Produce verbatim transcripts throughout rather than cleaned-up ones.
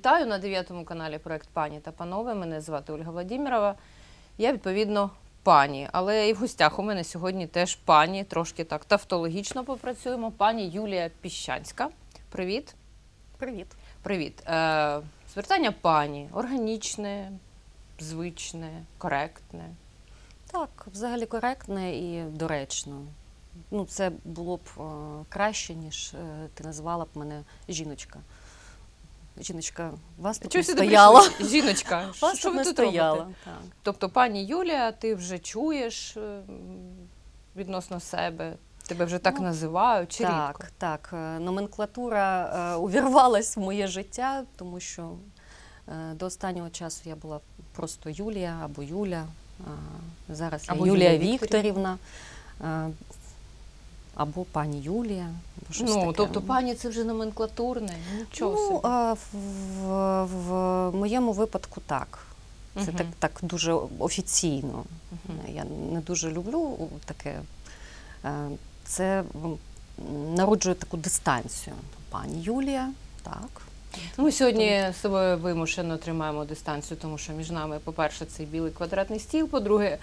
Вітаю на дев'ятому каналі проект «Пані та панове». Мене звати Ольга Владимирова. Я, відповідно, пані. Але і в гостях у мене сьогодні теж пані. Трошки так тавтологічно попрацюємо. Пані Юлія Піщанська. Привіт. Привіт. Привіт. Е, звертання пані. Органічне, звичне, коректне. Так, взагалі коректне і доречно. Ну, це було б е, краще, ніж е, ти назвала б мене жіночка. Жіночка, вас тут не стояла. Жіночка, вас що тут ви не тут стояла. робите? Так. Тобто, пані Юлія, ти вже чуєш е, відносно себе? Тебе вже так Ну, називають чи так, рідко? Так, так. Номенклатура е, увірвалась в моє життя, тому що е, до останнього часу я була просто Юлія або Юля. А зараз я Або Юлія Юлія Вікторівна. Е, Або пані Юлія, або щось Ну, таке. тобто пані це вже номенклатурне? Нічого Ну, собі. а в, в, в моєму випадку так. Це Мгм. так, так дуже офіційно. Мгм. Я не дуже люблю таке. Е, Це м, народжує таку дистанцію. Пані Юлія, так. Ну, Ми сьогодні з тобою вимушено тримаємо дистанцію, тому що між нами, по-перше, цей білий квадратний стіл, по-друге,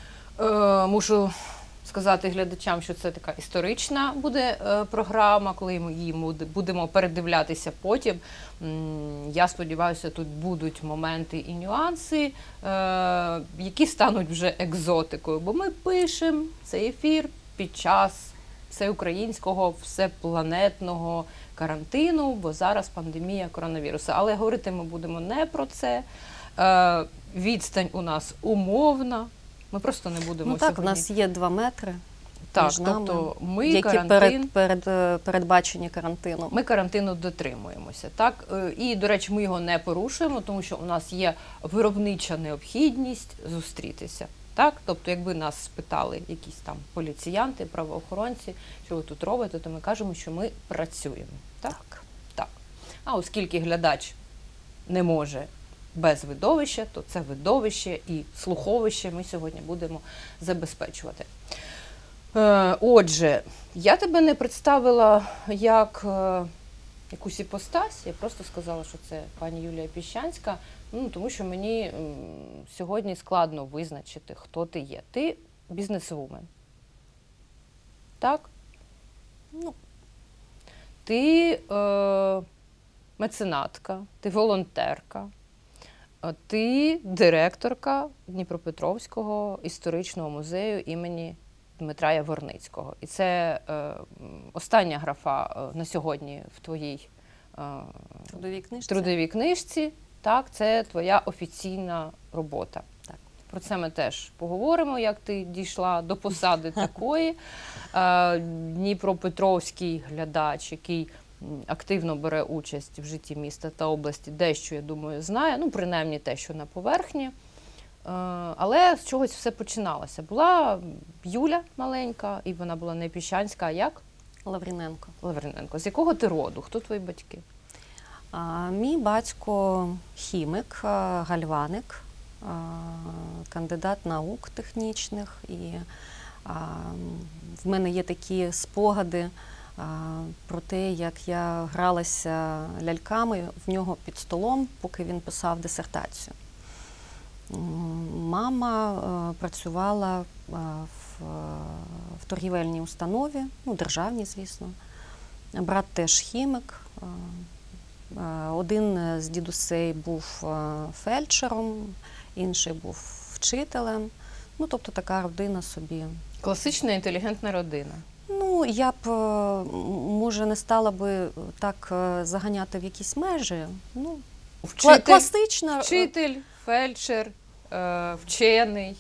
е, мушу сказати глядачам, що це така історична буде е, програма, коли ми її буде- будемо передивлятися потім. М, Я сподіваюся, тут будуть моменти і нюанси, е, які стануть вже екзотикою, бо ми пишемо цей ефір під час всеукраїнського, всепланетного карантину, бо зараз пандемія коронавірусу. Але говорити ми будемо не про це. Е, Відстань у нас умовна. Ми просто не будемо Ну так, у сьогодні. нас є два метри, Так, між нами, тобто ми які карантин, перед, перед, е, передбачені карантином. ми карантину дотримуємося. Так? Е, І, до речі, ми його не порушуємо, тому що у нас є виробнича необхідність зустрітися. Так? Тобто, якби нас спитали якісь там поліціянти, правоохоронці, що ви тут робите, то ми кажемо, що ми працюємо. Так? Так. Так. А оскільки глядач не може без видовища, то це видовище і слуховище ми сьогодні будемо забезпечувати. Е, Отже, я тебе не представила як е, якусь іпостась, я просто сказала, що це пані Юлія Піщанська, ну, тому що мені м, сьогодні складно визначити, хто ти є. Ти бізнесвумен. Так? Ну, Ти е, меценатка, ти волонтерка, е, ти директорка Дніпропетровського історичного музею імені Дмитра Яворницького. І це е, м, остання графа е, на сьогодні в твоїй е, трудовій книжці. трудовій книжці. Так, це твоя офіційна робота. Так. Про це ми теж поговоримо, як ти дійшла до посади такої. Е, Дніпропетровський глядач, який м, активно бере участь в житті міста та області, дещо, я думаю, знає, ну, принаймні те, що на поверхні. Е, Але з чогось все починалося. Була Юля маленька, і вона була не Піщанська, а як? Лавріненко. Лавриненко. З якого ти роду? Хто твої батьки? А, мій батько хімік, а, гальваник, а, кандидат наук технічних. І а, в мене є такі спогади а, про те, як я гралася ляльками в нього під столом, поки він писав дисертацію. М, Мама е, працювала е, в, в торгівельній установі, ну, державній, звісно. Брат теж хімік. Е, е, Один з дідусей був е, фельдшером, інший був вчителем. Ну, тобто така родина собі. Класична інтелігентна родина. Ну, я б, е, м, може, не стала би так е, заганяти в якісь межі. Ну, кла- Вчитель, класична. е, вчитель, фельдшер, е, вчений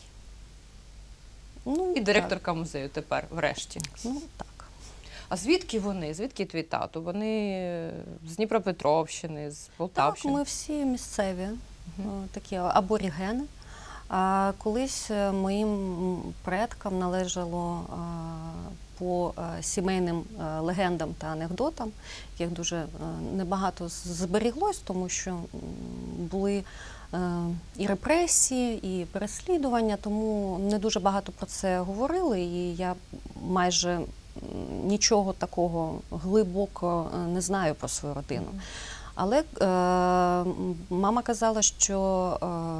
ну, і так. директорка музею тепер, врешті. Ну, так. А звідки вони? Звідки твій тато? Вони з Дніпропетровщини, з Так, Полтавщини? ми всі місцеві, Мгм. о, такі аборігени. А колись е, моїм предкам належало а, по е, сімейним е, легендам та анекдотам, яких дуже е, небагато з- зберіглось, тому що м, були е, і репресії, і переслідування, тому не дуже багато про це говорили, і я майже м, нічого такого глибоко е, не знаю про свою родину. Але е, мама казала, що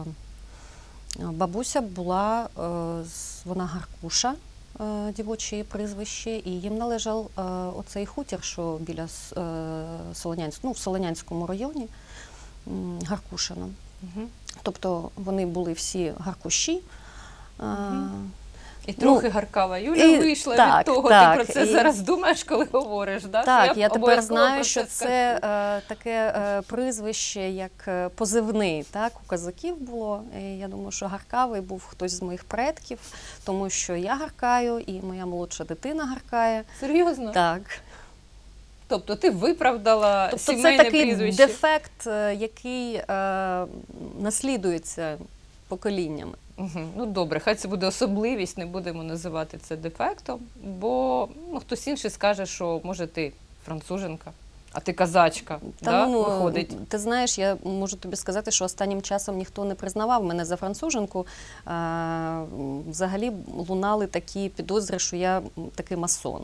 е, бабуся була, е, з- вона Гаркуша, е, дівоче її прізвище, і їм належав е, оцей хутір, що біля С- е, Солонянськ, ну, в Солонянському районі, м, Гаркушино. Мгм. Тобто вони були всі гаркуші. е, І трохи Ну, Гаркава Юля і- вийшла так, від того, так, ти про це і- зараз думаєш, коли говориш, да? Так, Що я тепер обов'язково знаю, про що скажу. це е, таке е, прізвище, як е, позивний, так, у козаків було. І я думаю, що Гаркавий був хтось з моїх предків, тому що я гаркаю, і моя молодша дитина гаркає. Серйозно? Так. Тобто ти виправдала Тобто це сімейне такий прізвище? дефект, е, який е, наслідується поколіннями. Мгм. Ну добре, хай це буде особливість, не будемо називати це дефектом, бо ну, хтось інший скаже, що може ти француженка, а ти казачка, Та, да? ну, Виходить. ти знаєш, я можу тобі сказати, що останнім часом ніхто не признавав мене за француженку. А, взагалі лунали такі підозри, що я такий масон.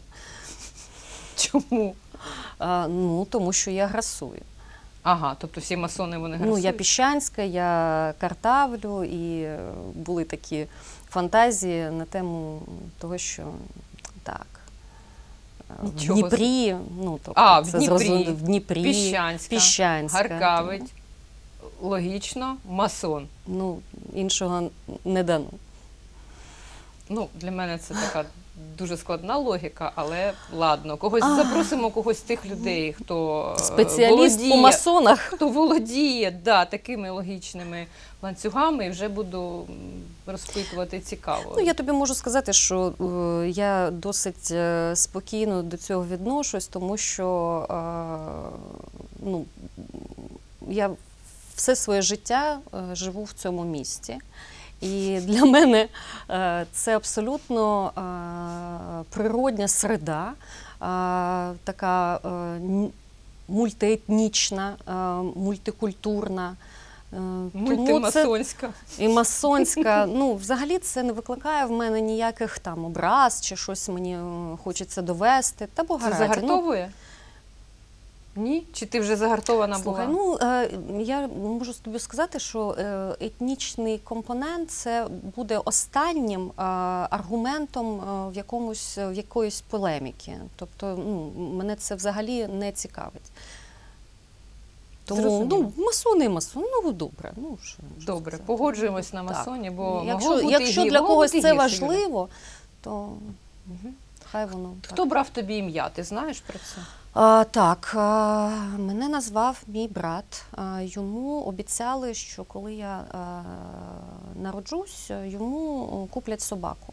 Чому? А, ну, тому що я грасую. Ага, тобто всі масони вони Ну, я грасують? піщанська, я картавлю, і е, були такі фантазії на тему того, що так. е, В Нічого Дніпрі, ну, тобто, А, в це Дніпрі. зрозуміло, в Дніпрі, Піщанська, Піщанська. Гаркавить, логічно, масон. Ну, іншого не дано. Ну, для мене це така дуже складна логіка, але ладно, когось А. запросимо, когось з тих людей, хто е, Спеціаліст володіє, по масонах. хто володіє да, такими логічними ланцюгами, і вже буду м, розпитувати цікаво. Ну, я тобі можу сказати, що е, я досить е, спокійно до цього відношусь, тому що е, ну, я все своє життя е, живу в цьому місті. І для мене е, це абсолютно е, природня середа, е, така е, н- мультиетнічна, е, мультикультурна. Е, тому це Мультимасонська. і масонська. Ну, взагалі це не викликає в мене ніяких там образ чи щось мені е, хочеться довести. Та бо Це гаразд. Ну, загартовує? Ні? Чи ти вже загартована слухай, була? ну е, я можу тобі сказати, що е, етнічний компонент це буде останнім е, аргументом е, в якомусь в якоїсь полеміки. Тобто, ну, мене це взагалі не цікавить. Тому Зрозуміло. ну, масони і масони, ну добре. Ну, що я можу Добре, сказати. погоджуємось на Так. масоні, бо Якщо, могло бути якщо гі- для могло когось бути це гірше, Юля. важливо, то Мгм. хай воно Хто так. брав тобі ім'я? Ти знаєш про це? А, так, а, мене назвав мій брат. А, йому обіцяли, що коли я а, народжусь, йому куплять собаку.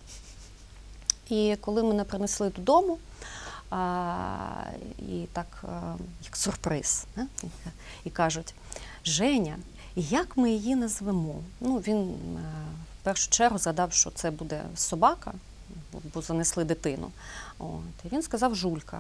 І коли мене принесли додому, а, і так, а, як сюрприз, не? І кажуть: Женя, як ми її назвемо? Ну, він а, в першу чергу згадав, що це буде собака, бо занесли дитину. От. І він сказав Жулька.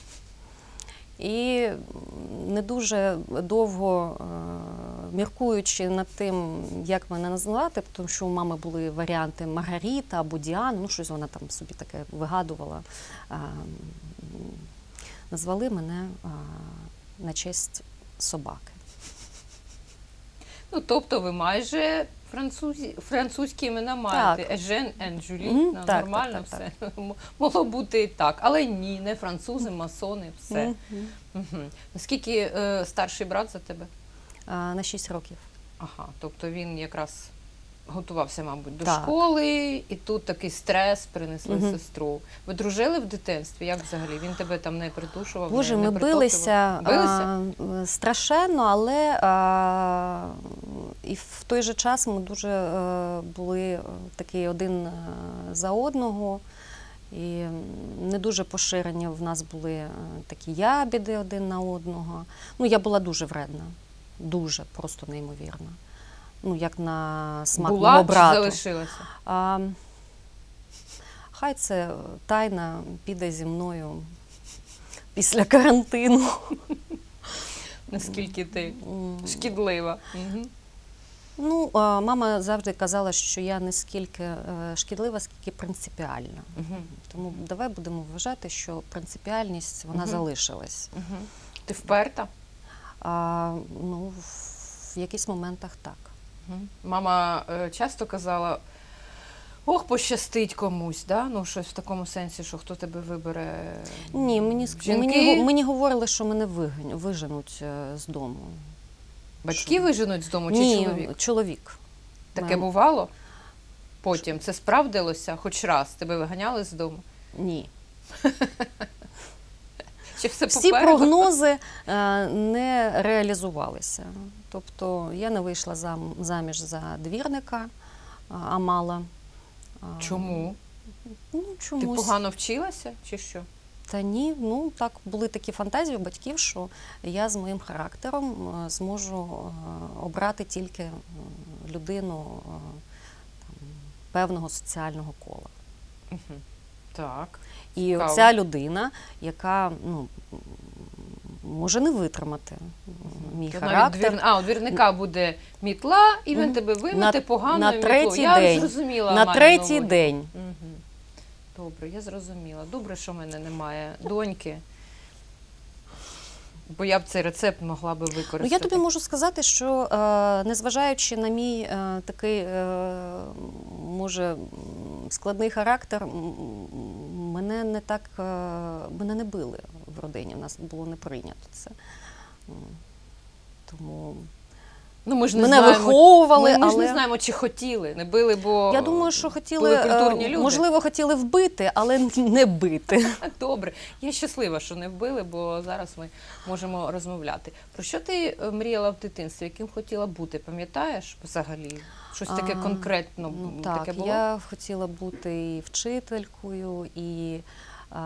І не дуже довго, е, міркуючи над тим, як мене назвати, тому що у мами були варіанти Маргарита або Діана, ну щось вона там собі таке вигадувала, е, назвали мене е, на честь собаки. Ну, тобто ви майже французі, французькі імена маєте. Так. Ежен, Ен, Жюлі, Мгм, ну, так, нормально так, так, все. М- Могло бути і так. Але ні, не французи, масони, все. Мгм. Угу. Наскільки е, старший брат за тебе? А, на шість років. Ага, тобто він якраз готувався, мабуть, до Так. школи, і тут такий стрес, принесли Мгм. сестру. Ви дружили в дитинстві? Як взагалі? Він тебе там не придушував? Боже, не, не ми притоплював? билися, Билися? а, страшенно, але а, і в той же час ми дуже а, були е, такий один е, за одного. І не дуже поширені в нас були е, такі ябіди один на одного. Ну, я була дуже вредна, дуже, просто неймовірно. Ну, як на смак Була мого чи брату. залишилася? А, хай це тайна піде зі мною після карантину. Наскільки ти М. шкідлива? Угу. Ну, а, мама завжди казала, що я не скільки е, шкідлива, скільки принципіальна. Угу. Тому давай будемо вважати, що принципіальність, вона Мгм. залишилась. Угу. Ти вперта? А, ну, в якихось моментах так. Мгм. Мама е, часто казала, ох, пощастить комусь, да? Ну, щось в такому сенсі, що хто тебе вибере. Ні, мені, ск- Жінки? мені, го- мені говорили, що мене вигонь- виженуть е, з дому. Батьки що- виженуть з дому чи Ні, чоловік? чоловік. Таке Мем. бувало? Потім це справдилося хоч раз? Тебе виганяли з дому? Ні. Чи все Всі попереду? прогнози е, не реалізувалися. Тобто я не вийшла зам, заміж за двірника а, Амала. А, Чому? Ну, Ти чомусь. погано вчилася чи що? Та ні, ну так були такі фантазії у батьків, що я з моїм характером е, зможу е, обрати тільки е, людину е, там, певного соціального кола. Угу. Так. І Цікаво. оця людина, яка ну, може не витримати мій То навіть характер. двір... А, у двірника буде мітла, і він Мгм. тебе вимете На- поганою на мітлою. третій Я день. зрозуміла На мамину третій логіку. день. Угу. Добре, я зрозуміла. Добре, що в мене немає доньки. Бо я б цей рецепт могла би використати. Ну, я тобі можу сказати, що е, незважаючи на мій е, такий, е, може, м, складний характер, м, м, мене не так, е, мене не били в родині, в нас було не прийнято це. М, Тому Ну, ми ж не мене знаємо, виховували, ми, ми ж але не знаємо, чи хотіли. Не били, бо я думаю, що хотіли, були культурні е, люди. можливо, хотіли вбити, але не бити. Добре. Я щаслива, що не вбили, бо зараз ми можемо розмовляти. Про що ти е, мріяла в дитинстві? Яким хотіла бути? Пам'ятаєш взагалі? Щось таке А, конкретно Ну, м, так, таке було? я хотіла бути і вчителькою, і а,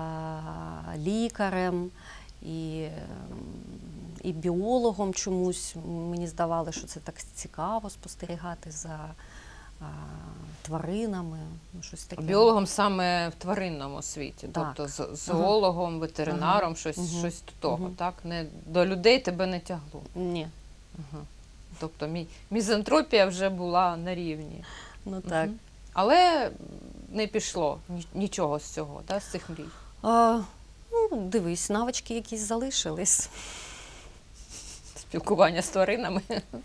лікарем, і, ем, і біологом чомусь. Мені здавалося, що це так цікаво спостерігати за а, тваринами. Ну, щось таке. Біологом саме в тваринному світі, Так. тобто з- зоологом, ветеринаром, Ага. щось, Мгм. щось до того, Мгм. так? Не, до людей тебе не тягло. Ні, Ага. Тобто мі, мізантропія вже була на рівні. ну так. Мгм. Але не пішло ні- нічого з цього, да, з цих мрій. А, ну, дивись, навички якісь залишились. Спілкування з тваринами.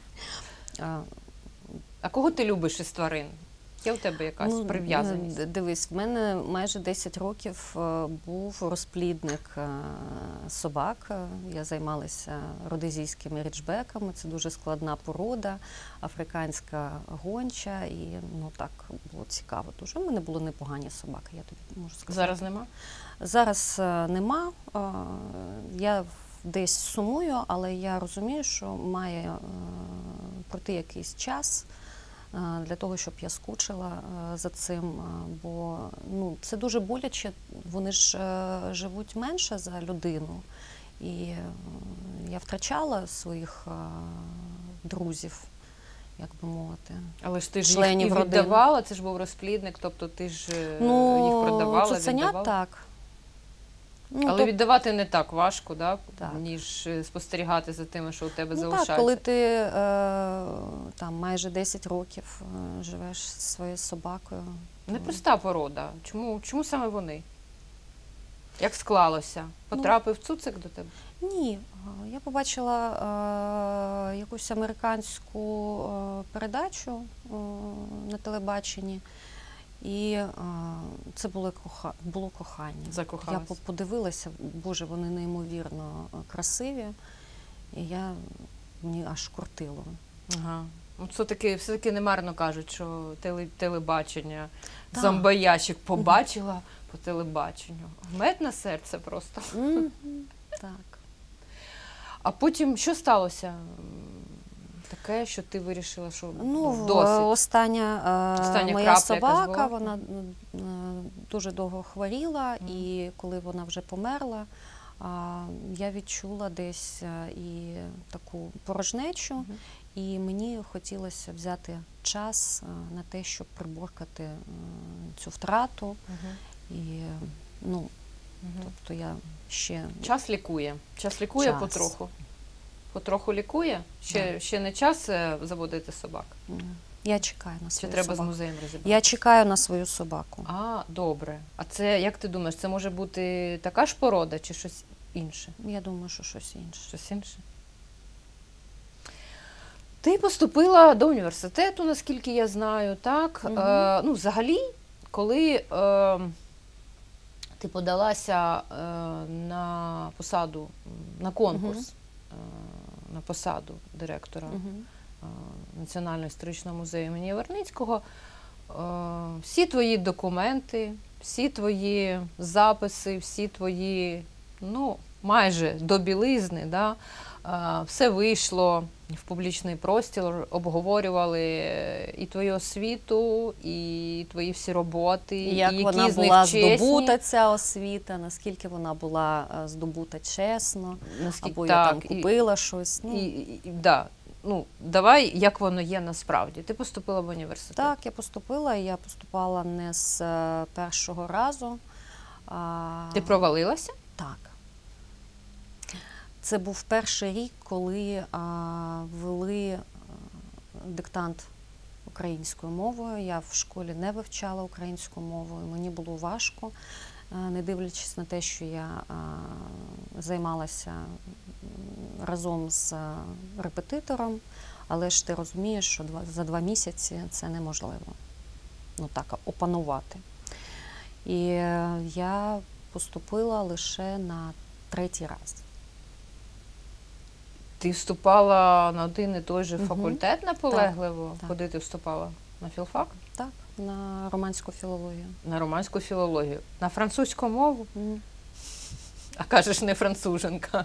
А, А кого ти любиш із тварин? Є у тебе якась Ну, прив'язаність? д- Дивись, в мене майже десять років е, був розплідник е, собак. Е, Я займалася родезійськими ріджбеками. Це дуже складна порода, африканська гонча. І ну так було цікаво. Дуже в мене були непогані собаки, я тобі можу сказати. Зараз нема? Зараз е, нема. Е, Я в- десь сумую, але я розумію, що має е, пройти якийсь час е, для того, щоб я скучила е, за цим. е, Бо ну, це дуже боляче. Вони ж е, живуть менше за людину. І е, я втрачала своїх е, друзів, як би мовити. Але ж ти ж їх і Членів родини. віддавала, це ж був розплідник, тобто ти ж е, Ну, їх продавала, цуценят віддавала? так. Ну, Але тоб- віддавати не так важко, да? Так. ніж е, спостерігати за тими, що у тебе Ну залишається. так, коли ти е, там майже десять років е, живеш зі своєю собакою. то- Непроста порода. Чому, чому саме вони? Як склалося? Ну, Потрапив цуцик до тебе? Ні, е, я побачила е, якусь американську е, передачу е, на телебаченні, і е, це було, коха... було кохання. Я Закохалась? по- подивилася, боже, вони неймовірно е, красиві, і я, мені аж кортило. Ага. Ну, це таки, все-таки немарно кажуть, що теле, телебачення, Так. зомбоящик побачила по телебаченню. Мед на серце просто. Мгм, Так. А потім що сталося? М, Таке, що ти вирішила, що Ну, в- досить. остання, е, Остання моя крапля якась була? собака, вона е, дуже довго хворіла, Мгм. і коли вона вже померла, а, я відчула десь е, і таку порожнечу, Мгм. і мені хотілося взяти час е, на те, щоб приборкати е, цю втрату. Мгм. І, е, ну, Мгм. тобто я ще Час лікує. Час лікує Час. потроху. Потроху лікує? Ще, Да. ще не час е, заводити собак? м, я чекаю на Чи свою треба з собаку. музеєм розібрати? Я чекаю на свою собаку. А, добре. А це, як ти думаєш, це може бути така ж порода чи щось інше? Я думаю, що щось інше. Щось інше? Ти поступила до університету, наскільки я знаю, так? Мгм. Е, ну, взагалі, коли е, ти подалася е, на посаду, м, на конкурс, е, на посаду директора Мгм. е, Національного історичного музею імені Яворницького, е, всі твої документи, всі твої записи, всі твої, ну, майже до білизни, да, е, все вийшло в публічний простір, обговорювали і твою освіту, і твої всі роботи, І як і вона які з них була чесні. здобута, ця освіта, наскільки вона була е, здобута чесно, Наскільки- або я там так, і- купила щось. Ну, І, і, і, да. Ну, давай, як воно є насправді. Ти поступила в університет. Так, я поступила, і я поступала не з е, першого разу. А, Ти провалилася? Так. Це був перший рік, коли а, ввели а, диктант українською мовою. Я в школі не вивчала українську мову, і мені було важко, а, не дивлячись на те, що я а, займалася м, разом з а, репетитором, але ж ти розумієш, що два, за два місяці це неможливо, ну так, опанувати. І е, я поступила лише на третій раз. Ти вступала на один і той же Мгм. факультет наполегливо? так. Куди ти вступала? На філфак? Так, на романську філологію. На романську філологію. На французьку мову? М. А кажеш, не француженка.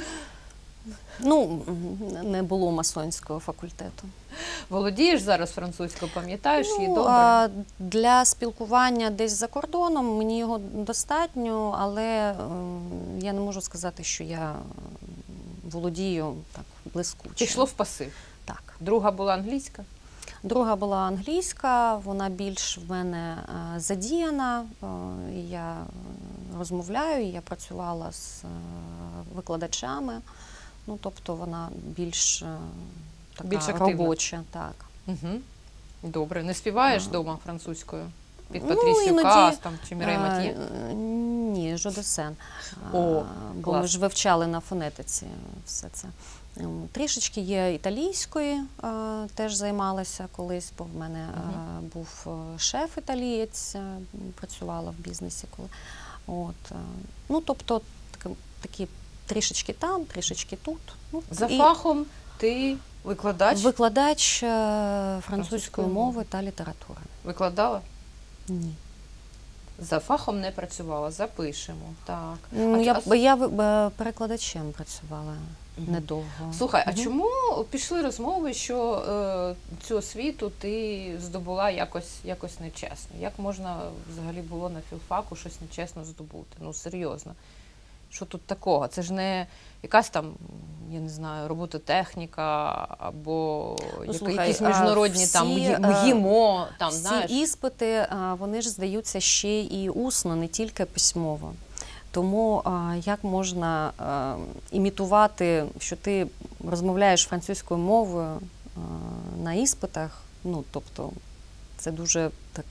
Ну, м, не було масонського факультету. Володієш зараз французькою, пам'ятаєш її Ну, добре? а, для спілкування десь за кордоном мені його достатньо, але ем, я не можу сказати, що я ем, володію так блискуче. Пішло в пасив. Так. Друга була англійська? Друга була англійська, вона більш в мене е, задіяна. Е, і я е, розмовляю, і я працювала з е, викладачами. Ну, тобто вона більш, е, така Більш активна. робоча. Так. Угу. Добре. Не співаєш А. вдома французькою? Під Ну, Патрісію іноді, Каас там, чи Мірей Е, Матьє? е, Ні, Жодесен. О, Е, Бо клас. ми ж вивчали на фонетиці все це. Ем, Трішечки є італійської, е, теж займалася колись, бо в мене е, Мгм. був е, шеф італієць, е, працювала в бізнесі. Коли. От, е, ну, тобто таки, такі трішечки там, трішечки тут. Ну, За і фахом ти викладач? викладач е, французької Французької мови та літератури. Викладала? Ні. За фахом не працювала, запишемо. Так. Ну, А я, чо- а я е, перекладачем працювала Мгм. недовго. Слухай, а Мгм. чому пішли розмови, що е, цю освіту ти здобула якось, якось нечесно? Як можна взагалі було на філфаку щось нечесно здобути? Ну, серйозно. Що тут такого? Це ж не якась там, я не знаю, робототехніка або яка- слухай, якісь а міжнародні там всі, гі- е, ГІМО, там, Всі знаєш? іспити, а, вони ж здаються ще і усно, не тільки письмово. Тому а, як можна а, імітувати, що ти розмовляєш французькою мовою а, на іспитах, ну, тобто, це дуже так.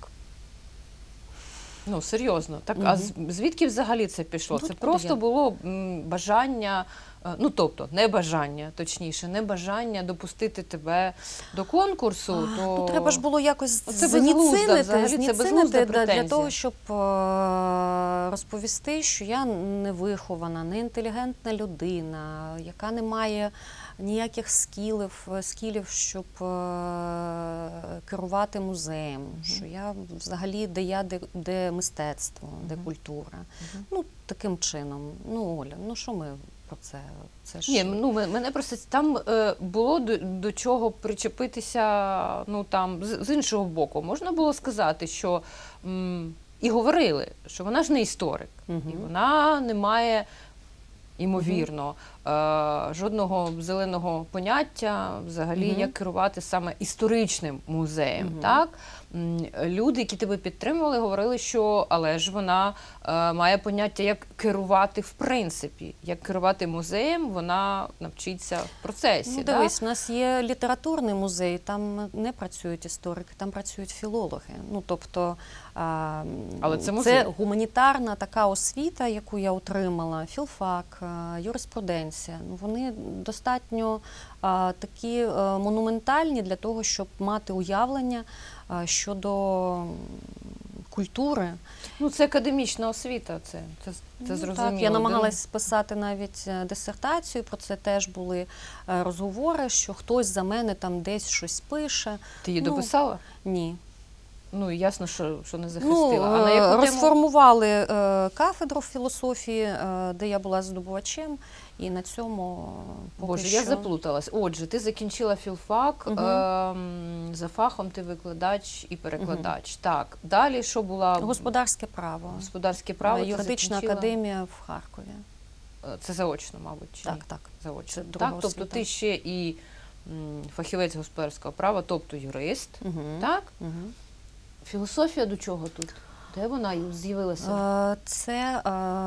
Ну, серйозно. Так, а з- звідки взагалі це пішло? Ну, Це откуда просто я? було м, бажання, е, ну, тобто, не бажання, точніше, не бажання допустити тебе до конкурсу, А, то... Ну, треба ж було якось Оце безглузда, заніцинити, взагалі, це безглузда зніцинити для, для претензія. того, щоб е, розповісти, що я невихована, неінтелігентна людина, яка не має ніяких скілів, скілів, щоб е, керувати музеєм, що я взагалі де я, де, де мистецтво, де Мгм. культура. Мгм. Ну, таким чином. Ну, Оля, ну що ми про це? Це ж... Ні, ну ме- мене просто там е, було до, до чого причепитися, ну там з, з іншого боку. Можна було сказати, що м, і говорили, що вона ж не історик, Мгм. і вона не має, ймовірно, е, жодного зеленого поняття взагалі, Мгм. як керувати саме історичним музеєм. Мгм. Так? М, Люди, які тебе підтримували, говорили, що але ж вона е, має поняття, як керувати в принципі, як керувати музеєм, вона навчиться в процесі. Ну, да? дивись, у нас є літературний музей, там не працюють історики, там працюють філологи. Ну, тобто, а, Але це музей. це гуманітарна така освіта, яку я отримала, філфак, а, е, юриспруденція, ну, вони достатньо е, такі е, монументальні для того, щоб мати уявлення е, щодо культури. Ну, це академічна освіта, це, це, це Ну, зрозуміло. так, я да? намагалась писати навіть е, дисертацію, про це теж були е, розговори, що хтось за мене там десь щось пише. Ти її Ну, дописала? Ні. Ну, ясно, що, що не Ну, захистила. А на е, яку тему? розформували е, кафедру філософії, е, де я була здобувачем, і на цьому е, поки Боже, що... я заплуталась. Отже, ти закінчила філфак, Мгм. ем, за фахом ти викладач і перекладач. Так, далі що була? Господарське право. Господарське право. Е, ти Юридична закінчила? академія в Харкові. Е, Це заочно, мабуть, чи Так, ні? так. Заочно. Це друга Так, тобто освіта. ти ще і м, фахівець господарського права, тобто юрист. Угу. Так? Угу. Філософія до чого тут? Де вона з'явилася? Е, Це е,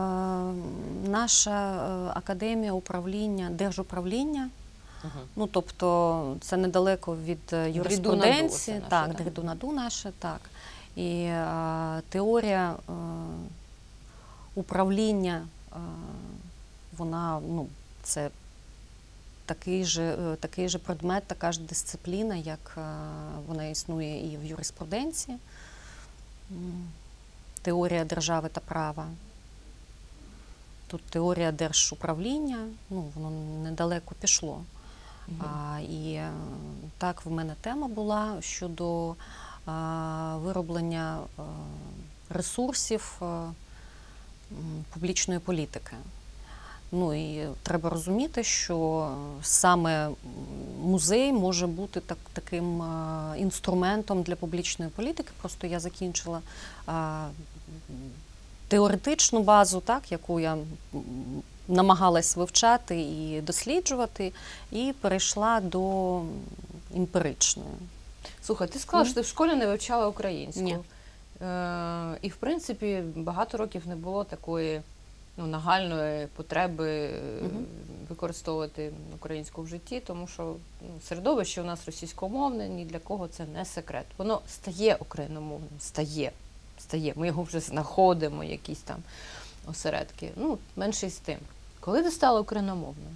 наша е, академія управління, держуправління. Мгм. Ну, тобто, це недалеко від е, Дріду-Наду юриспруденції. це наше, Так, так? Дріду-Наду наше, так. І е, теорія е, управління, е, вона, ну, це такий же, е, такий же предмет, така ж дисципліна, як е, вона існує і в юриспруденції. М, Теорія держави та права. Тут теорія держуправління, ну, воно недалеко пішло. Мгм. А, і е, так в мене тема була щодо а, вироблення а, ресурсів а, м, публічної політики. Ну і треба розуміти, що саме музей може бути так, таким а, інструментом для публічної політики. Просто я закінчила а, теоретичну базу, так, яку я м, намагалась вивчати і досліджувати, і перейшла до емпіричної. Слухай, ти сказала, Ні. що ти в школі не вивчала українську. Ні. Е, і, в принципі, багато років не було такої ну, нагальної потреби е, Мгм. використовувати українську в житті, тому що ну, середовище у нас російськомовне, ні для кого це не секрет. Воно стає україномовним, стає, стає. Ми його вже знаходимо, якісь там осередки. Ну, менше з тим. Коли ти стала україномовною?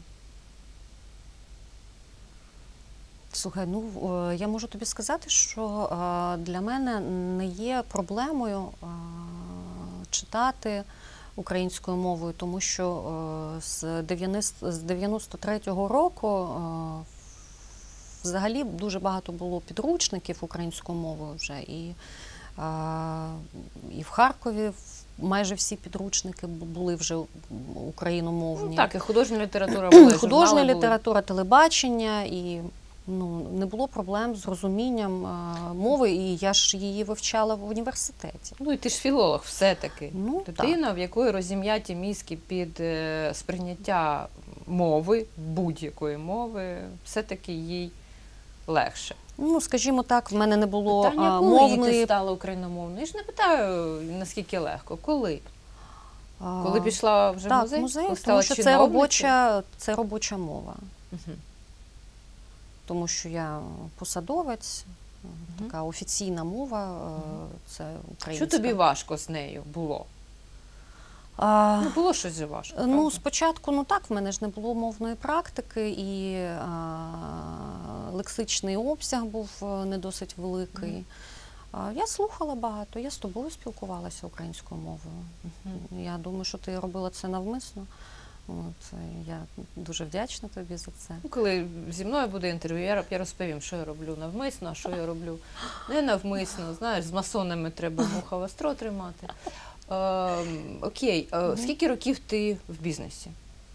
Слухай, ну е, я можу тобі сказати, що е, для мене не є проблемою е, читати українською мовою, тому що е, з дев'яносто з дев'яносто третього року е, взагалі дуже багато було підручників українською мовою вже, і, е, і в Харкові майже всі підручники бу- були вже україномовні. Ну, так, і художня література була, і Художня журнали були. література, телебачення, і ну, не було проблем з розумінням а, мови, і я ж її вивчала в університеті. Ну і ти ж філолог все-таки. Ну, Людина, в якої розім'яті мізки під е, сприйняття мови, будь-якої мови, все-таки їй легше. Ну, скажімо так, в мене не було Питання, а, коли ти мовної... стала україномовною? Я ж не питаю, наскільки легко. Коли? а, Коли пішла вже в так, музей? музей, Коли тому стала що це чиновницею? робоча, це робоча мова. Мгм. Тому що я посадовець, Мгм. така офіційна мова, е, це українська. Що тобі важко з нею було? А, Ну, було щось же важко, Ну, правда? спочатку, ну так, в мене ж не було мовної практики, і а, лексичний обсяг був е, не досить великий. Мгм. А, я слухала багато, я з тобою спілкувалася українською мовою. Мгм. Я думаю, що ти робила це навмисно. От, е, я дуже вдячна тобі за це. Ну, коли зі мною буде інтерв'ю, я, я розповім, що я роблю навмисно, а що я роблю не навмисно. Знаєш, з масонами треба вуха востро тримати. Е, окей, е, скільки років ти в бізнесі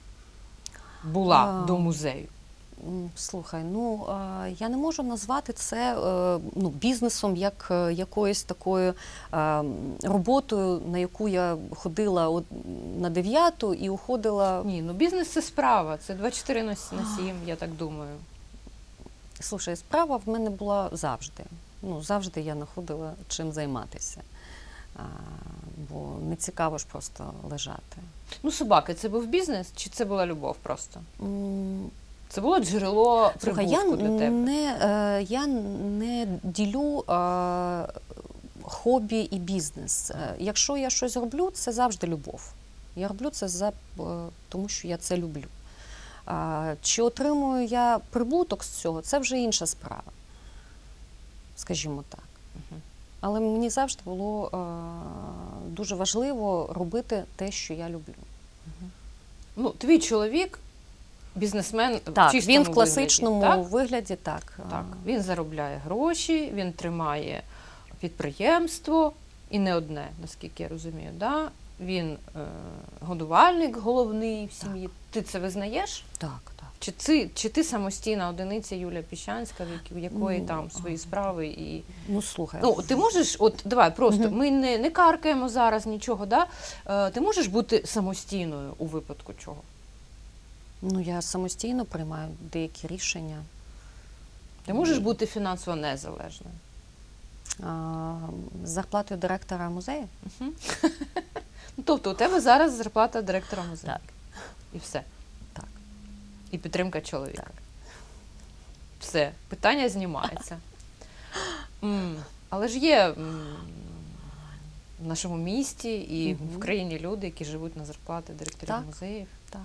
була А, до музею? М, Слухай, ну е, я не можу назвати це е, ну, бізнесом як е, якоюсь такою е, м, роботою, на яку я ходила от на дев'яту і уходила. Ні, ну бізнес це справа, це двадцять чотири на сім, я так думаю. Слушай, справа в мене була завжди. Ну, завжди я знаходила чим займатися. А, бо не цікаво ж просто лежати. Ну, собаки, це був бізнес чи це була любов просто? М, Це було джерело Слухай, я прибутку для тебе? не, е, я не ділю е, хобі і бізнес. Е, Якщо я щось роблю, це завжди любов. Я роблю це за, е, тому, що я це люблю. А, чи отримую я прибуток з цього, це вже інша справа, скажімо так. Мгм. Але мені завжди було е, дуже важливо робити те, що я люблю. Ну, твій чоловік бізнесмен в Так, чистому він в класичному вигляді, вигляді, так. так? Так, він заробляє гроші, він тримає підприємство, і не одне, наскільки я розумію, да? Він е, годувальник головний в сім'ї. Ти це визнаєш? Так, так. Чи ти, чи ти самостійна одиниця Юлія Піщанська, в які- в якої Ну, там свої ага. справи і... Ну, слухай. Ну, ти можеш, от давай просто, Мгм. ми не, не каркаємо зараз нічого, да? Е, ти можеш бути самостійною у випадку чого? Ну, я самостійно приймаю деякі рішення. Ти можеш бути фінансово незалежною? А, з зарплатою директора музею? Угу. Ну, тобто у тебе зараз зарплата директора музею. Так. І все. Так. І підтримка чоловіка. Так. Все, питання знімається. М, Але ж є м, в нашому місті і Мгм. в країні люди, які живуть на зарплати директорів Так. музеїв. Так.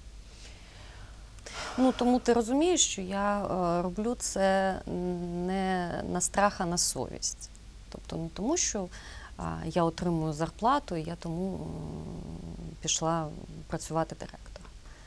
Ну, тому ти розумієш, що я е, роблю це не на страх, а на совість. Тобто не тому, що а, я отримую зарплату, і я тому м, пішла працювати директором.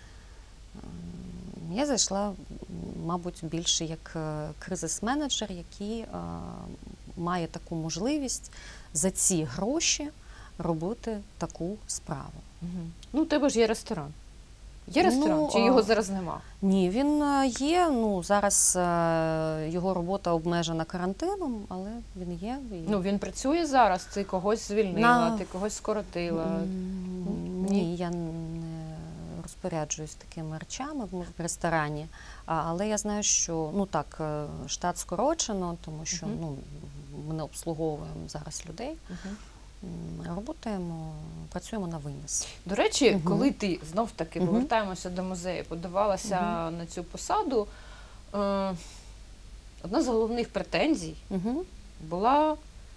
Ем, Я зайшла, м, мабуть, більше як е, кризис-менеджер, який е, має таку можливість за ці гроші робити таку справу. Угу. Ну, у тебе ж є ресторан. Є ресторан, Ну, чи а- його зараз нема? Ні, він е, є. Ну, зараз е, його робота обмежена карантином, але він є. І... Ну, він працює зараз, ти когось звільнила, На- ти когось скоротила. М, Ні? Ні, я не розпоряджуюсь такими речами в в ресторані. А, але я знаю, що ну так, е, штат скорочено, тому що Мгм. ну, ми не обслуговуємо зараз людей. Мгм. М, Работаємо, працюємо на виніс. До речі, Мгм. коли ти знов-таки Мгм. повертаємося до музею, подавалася на цю посаду, е, одна з головних претензій Угу. була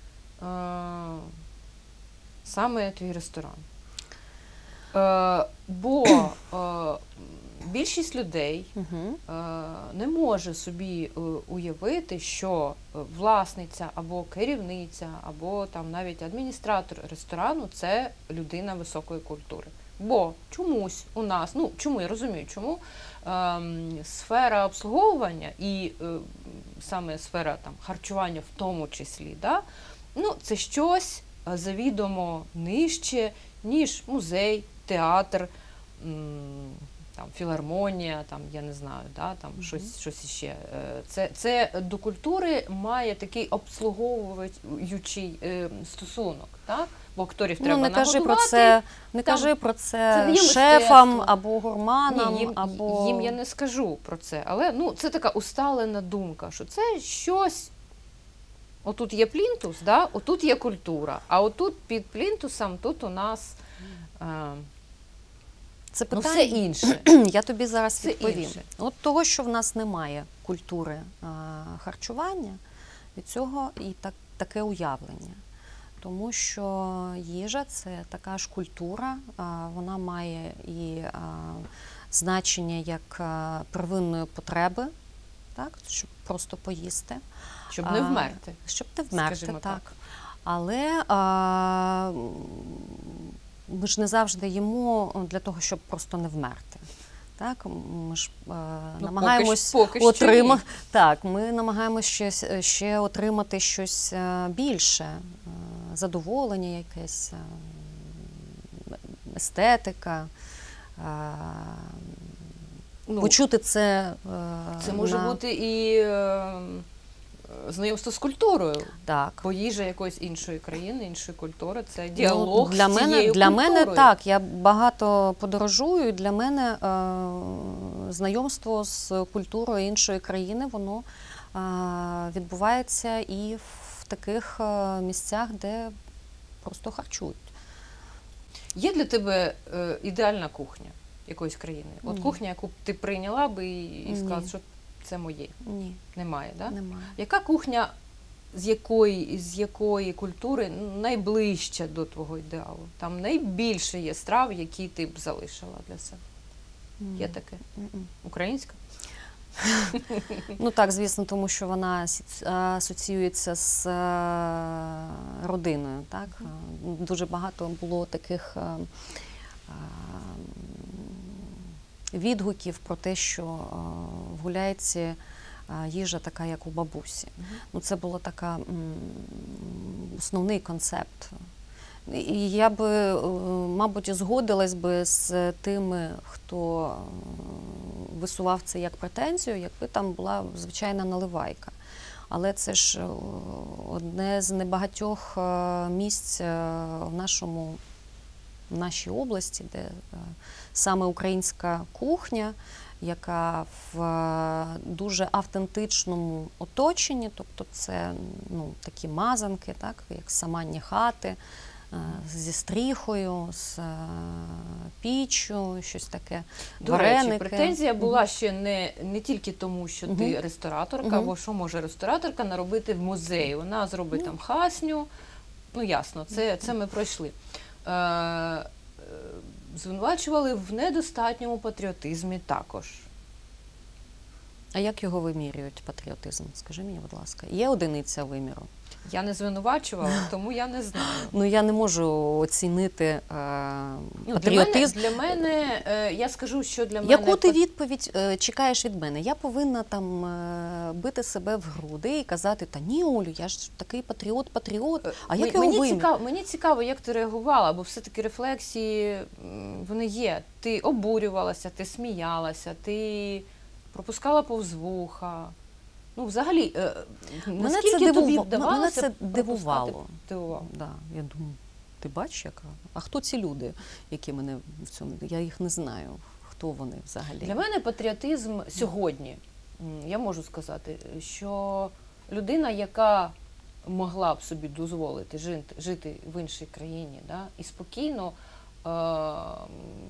е, саме твій ресторан. Е, бо е, більшість людей Угу. е, не може собі е, уявити, що е, власниця або керівниця, або там навіть адміністратор ресторану – це людина високої культури. Бо чомусь у нас, ну чому я розумію, чому ем, сфера обслуговування і е, саме сфера там харчування в тому числі, да, ну це щось е, завідомо нижче, ніж музей, театр, м, там філармонія, там я не знаю, да, там Мгм. щось, щось іще. Е, Це, це до культури має такий обслуговуючий е, стосунок, так? Бо акторів Ну, треба не кажи про нагодувати. це, не там- кажи про це це, в їм шефам мистецтво. або гурманам, Ні, їм, або їм я не скажу про це, але ну, це така усталена думка, що це щось. Отут є плінтус, да? Отут є культура, а отут під плінтусом тут у нас е, це ну, питання. все інше. Я тобі зараз Все відповім. інше. От того, що в нас немає культури а, харчування, від цього і так, таке уявлення. Тому що їжа це така ж культура, а, вона має і а, значення як а, первинної потреби, так, щоб просто поїсти. Щоб не А, вмерти. Щоб не вмерти, Скажімо так. так. Але а, ми ж не завжди їмо для того, щоб просто не вмерти. Так, ми ж а, Ну, намагаємось поки, поки що отримати. ні. Так, ми намагаємось щось, ще отримати щось а, більше, а, задоволення якесь, а, естетика. А, Ну, почути це. а, це може на... бути і е, знайомство з культурою. Так. Бо їжа якоїсь іншої країни, іншої культури – це діалог Ну, для з мене, цією для культурою. мене так. Я багато подорожую, і для мене е, знайомство з культурою іншої країни, воно е, відбувається і в таких е, місцях, де просто харчують. Є для тебе е, ідеальна кухня якоїсь країни? От Ні. кухня, яку б ти прийняла би і, і сказала, Ні. що це моє. Ні, Немає, да? немає. Яка кухня з якої, з якої культури найближча до твого ідеалу? Там найбільше є страв, які ти б залишила для себе. Є таке? М-м. Українська? Ну так, звісно, тому що вона асоці- асоціюється з е, родиною. Так? Е, Дуже багато було таких е, е, відгуків про те, що е, в Гуляйці е, їжа така, як у бабусі. Ну, це була така м, основний концепт. І я би, е, мабуть, і згодилась би з тими, хто е, висував це як претензію, якби там була звичайна наливайка. Але це ж е, одне з небагатьох е, місць е, в нашому, в нашій області, де е, саме українська кухня, яка в е, дуже автентичному оточенні, тобто це ну, такі мазанки, так, як саманні хати, е, зі стріхою, з е, піччю, щось таке, До вареники. речі, претензія була ще не, не тільки тому, що ти Мгм. рестораторка, Мгм. бо що може рестораторка наробити в музеї? Вона зробить там хасню, ну ясно, це, це ми пройшли. Е, е, звинувачували в недостатньому патріотизмі також. А як його вимірюють, патріотизм? Скажи мені, будь ласка. Є одиниця виміру? Я не звинувачувала, тому я не знаю. Ну, я не можу оцінити е, Ну, для мене, патріотизм. для мене е, я скажу, що для мене... Яку ти пат- відповідь е, чекаєш від мене? Я повинна там е, бити себе в груди і казати, та ні, Олю, я ж такий патріот-патріот. А як М- його мені, виміряти? цікаво, мені цікаво, як ти реагувала, бо все-таки рефлексії м, вони є. Ти обурювалася, ти сміялася, ти пропускала повз вуха. Ну, взагалі, е, Мене наскільки це, тобі дивува... вдавалося мене це пропускати дивувало. Дивувало. Да, я думаю, ти бачиш, яка? А хто ці люди, які мене в цьому? Я їх не знаю. Хто вони взагалі? Для мене патріотизм сьогодні, м, я можу сказати, що людина, яка могла б собі дозволити жити, жити в іншій країні, да, і спокійно е, м,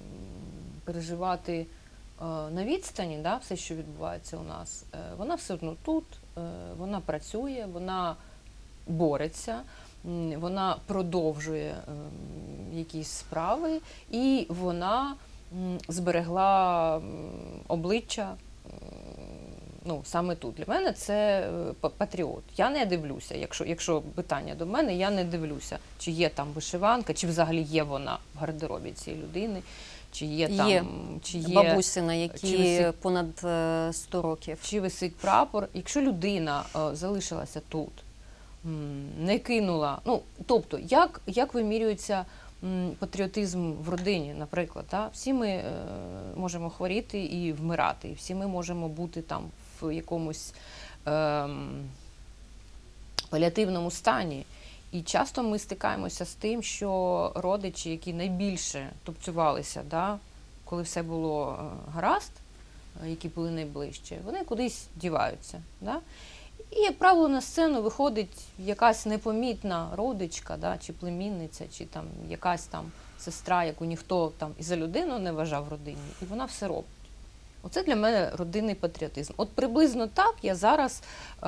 переживати е, на відстані, да, все, що відбувається у нас, е, вона все одно тут, е, вона працює, вона бореться, м, вона продовжує ем, якісь справи, і вона м, зберегла м, обличчя м, ну, саме тут. Для мене це е, па- патріот. Я не дивлюся, якщо, якщо питання до мене, я не дивлюся, чи є там вишиванка, чи взагалі є вона в гардеробі цієї людини, чи є там Є. чи є, Бабусина, чи які висить- понад е, сто років. чи висить прапор. Якщо людина е, залишилася тут, м, не кинула. Ну, тобто, як, як вимірюється м, патріотизм в родині, наприклад, та? Всі ми е, можемо хворіти і вмирати, і всі ми можемо бути там в якомусь ем, паліативному стані. І часто ми стикаємося з тим, що родичі, які найбільше тупцювалися, да, коли все було е, гаразд, е, які були найближче, вони кудись діваються. Да? І, як правило, на сцену виходить якась непомітна родичка, да, чи племінниця, чи там якась там сестра, яку ніхто там і за людину не вважав в родині, і вона все робить. Оце для мене родинний патріотизм. От приблизно так я зараз е,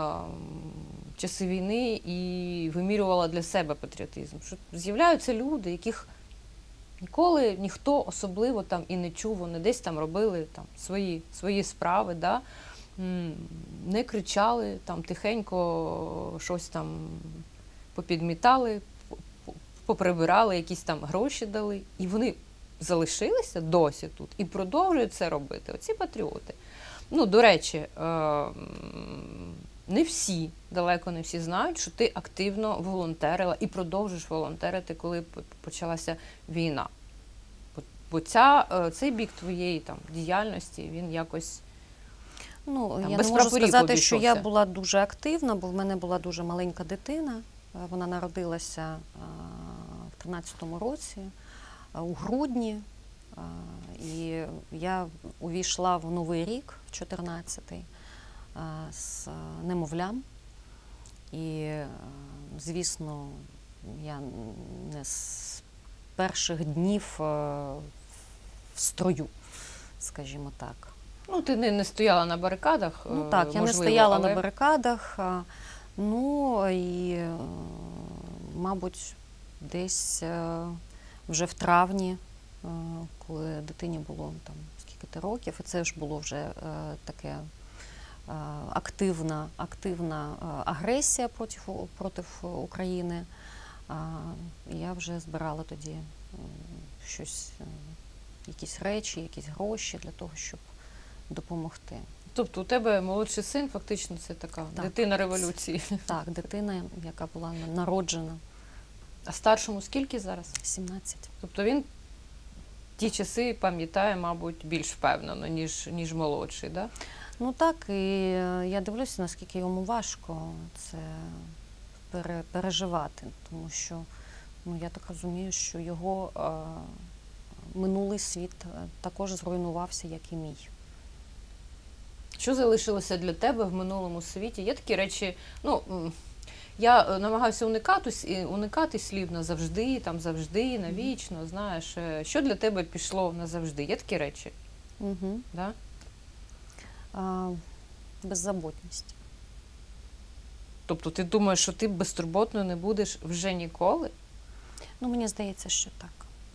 в часи війни і вимірювала для себе патріотизм. Що з'являються люди, яких ніколи ніхто особливо там і не чув, вони десь там робили там свої, свої справи, да? М, не кричали, там тихенько щось там попідмітали, по- по- поприбирали, якісь там гроші дали. І вони залишилися досі тут і продовжують це робити. Оці патріоти. Ну, до речі, е, м, не всі, далеко не всі знають, що ти активно волонтерила і продовжуєш волонтерити, коли п- почалася війна. Бо- Бо ця, е, цей бік твоєї там, діяльності, він якось... Ну, Там я без не можу прапорів сказати, що я обійшовся. була дуже активна, бо в мене була дуже маленька дитина. Е, Вона народилася е, в тринадцятому році, е, у грудні. Е, І я увійшла в Новий рік, в чотирнадцятий, е, з е, немовлям. І, е, звісно, я не з перших днів е, в строю, скажімо так. Ну, ти не, не стояла на барикадах, Ну е, так, я не можливо, стояла але... на барикадах, а, Ну і, е, мабуть, десь е, вже в травні, е, коли дитині було там скільки років, і це ж було вже е, таке е, активна, активна е, агресія проти, проти України. А, я вже збирала тоді е, щось, е, якісь речі, якісь гроші для того, щоб допомогти. Тобто у тебе молодший син, фактично, це така Так. дитина революції. Так, дитина, яка була народжена А старшому скільки зараз? сімнадцять. Тобто він ті часи пам'ятає, мабуть, більш впевнено, ніж, ніж молодший, да? Ну так, і е, я дивлюся, наскільки йому важко це пере, переживати, тому що, ну, я так розумію, що його е, минулий світ е, також зруйнувався, як і мій. Що залишилося для тебе в минулому світі? Є такі речі, ну, м, я намагаюся уникати, с- уникати слів назавжди, там завжди, навічно, знаєш. Е, Що для тебе пішло назавжди? Є такі речі, Угу. да? А, беззаботність. Тобто ти думаєш, що ти безтурботною не будеш вже ніколи? Ну, мені здається, що так.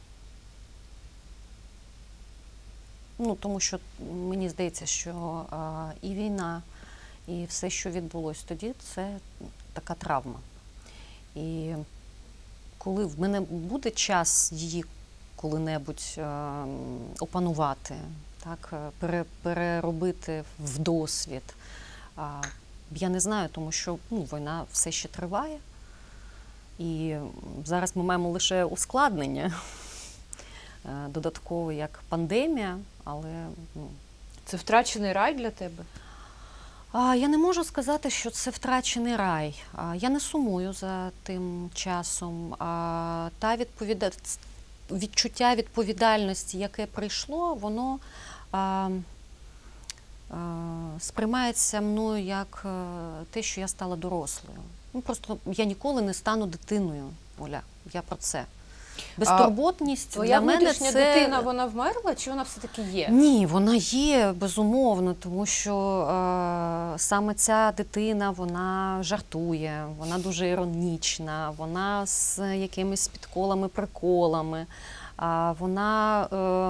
Ну, тому що мені здається, що а, і війна, і все, що відбулося тоді, це така травма. І коли в мене буде час її коли-небудь а, опанувати, так, пере, переробити в досвід, а, я не знаю, тому що, ну, війна все ще триває. І зараз ми маємо лише ускладнення е, додатково, як пандемія, але, ну, Це втрачений рай для тебе? а, я не можу сказати, що це втрачений рай. А, я не сумую за тим часом. А, та відповіда... відчуття відповідальності, яке прийшло, воно а, а, сприймається мною як е, те, що я стала дорослою. Ну, просто я ніколи не стану дитиною, Оля. Я про це. Безтурботність Твоя для мене внутрішня це... дитина, вона вмерла, чи вона все-таки є? Ні, вона є, безумовно, тому що е, саме ця дитина, вона жартує, вона дуже іронічна, вона з якимись підколами, приколами, а вона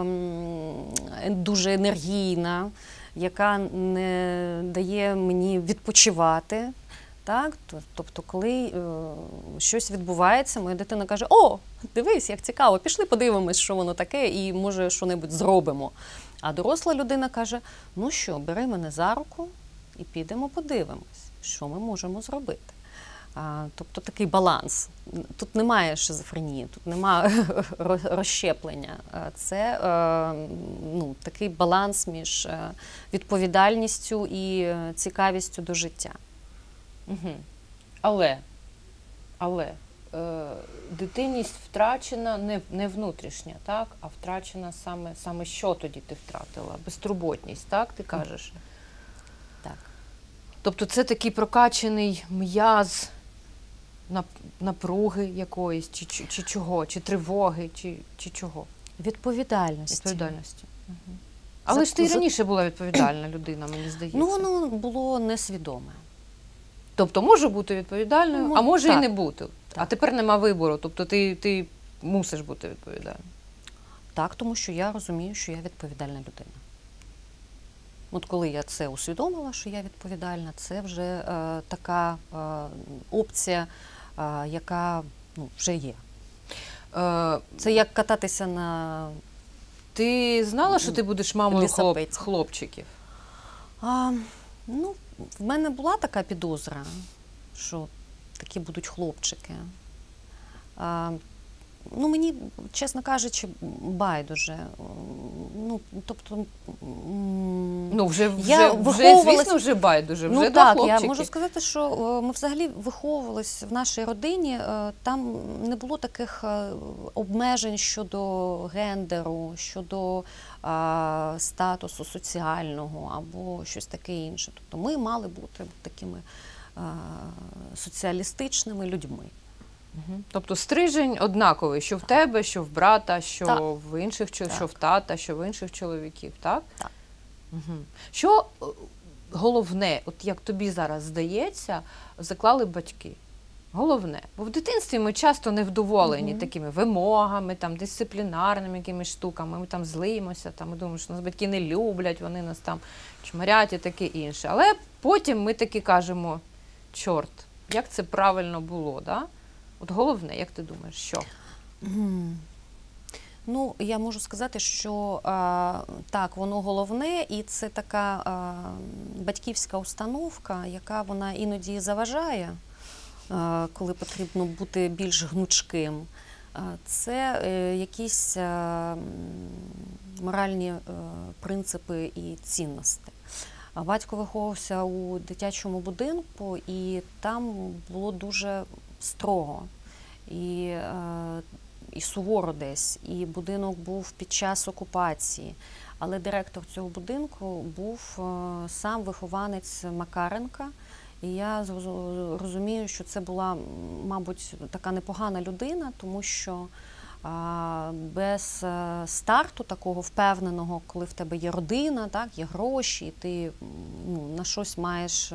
е, дуже енергійна, яка не дає мені відпочивати. Так? Тобто, коли е, щось відбувається, моя дитина каже: «О, дивись, як цікаво, пішли подивимось, що воно таке, і, може, що-небудь зробимо». А доросла людина каже: «Ну що, бери мене за руку і підемо подивимось, що ми можемо зробити». А, тобто такий баланс. Тут немає шизофренії, тут немає розщеплення. Це е, ну, такий баланс між відповідальністю і цікавістю до життя. Угу. Але, але е, дитинність втрачена не, не внутрішня, так? А втрачена саме, саме що тоді ти втратила? Безтурботність, так, ти кажеш? Так. Тобто це такий прокачаний м'яз нап- напруги якоїсь, чи, чи, чи чого? Чи тривоги, чи, чи чого? Відповідальності. Відповідальності. Угу. Але ж ти і раніше була відповідальна людина, мені здається. Ну, воно було несвідоме. Тобто може бути відповідальною, Ну, а може так. і не бути. А Так. тепер нема вибору, тобто ти, ти мусиш бути відповідальною. Так, тому що я розумію, що я відповідальна людина. От коли я це усвідомила, що я відповідальна, це вже е, така е, опція, е, яка, ну, вже є. Е, Це як кататися на... ти знала, що ти будеш мамою хлоп, Лісапеті. хлопчиків? А, ну, в мене була така підозра, що такі будуть хлопчики. А, ну, мені, чесно кажучи, байдуже. Ну, тобто, м, Ну, вже, вже, Я вже виховувалась- звісно, вже байдуже, вже ну два так, хлопчики. я можу сказати, що е, ми взагалі виховувалися в нашій родині, е, там не було таких е, обмежень щодо гендеру, щодо а, статусу соціального або щось таке інше. Тобто ми мали бути такими а, соціалістичними людьми. Мгм. Тобто стрижень однаковий, що в тебе, що в брата, що Так. в інших, чо- Так. що в тата, що в інших чоловіків, так? Так. Угу. Що, е, головне, от як тобі зараз здається, заклали батьки? Головне. Бо в дитинстві ми часто невдоволені Мгм. такими вимогами, там, дисциплінарними якимись штуками. Ми там злимося, там, ми думаємо, що нас батьки не люблять, вони нас там чмарять і таке інше. Але потім ми таки кажемо, чорт, як це правильно було, да? От головне, як ти думаєш, що? Мгм. Ну, я можу сказати, що а, так, воно головне, і це така а, батьківська установка, яка вона іноді заважає, а, коли потрібно бути більш гнучким. А, це е, якісь а, м, моральні е, принципи і цінності. А батько виховувався у дитячому будинку, і там було дуже строго. І е, і суворо десь, і будинок був під час окупації. Але директор цього будинку був е, сам вихованець Макаренка. І я зрозу- розумію, що це була, м, мабуть, така непогана людина, тому що а, без е, старту такого впевненого, коли в тебе є родина, так, є гроші, і ти м, ну, на щось маєш е,